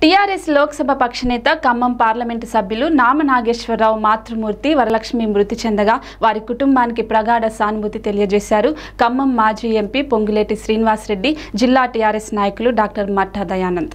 TRS Lok Sabha పక్షనేత Khammam parliament సభ్యులు నామనాగేశ్వరరావు మాతృమూర్తి వరలక్ష్మి మృతి చెందగా వారి కుటుంబానికి ప్రగాఢ సానుభూతి తెలియజేశారు. ఖమ్మం మాజీ ఎంపీ పొంగులేటి శ్రీనివాసరెడ్డి, జిల్లా టీఆర్ఎస్ నాయకులు డాక్టర్ మట్టా దయానంద్.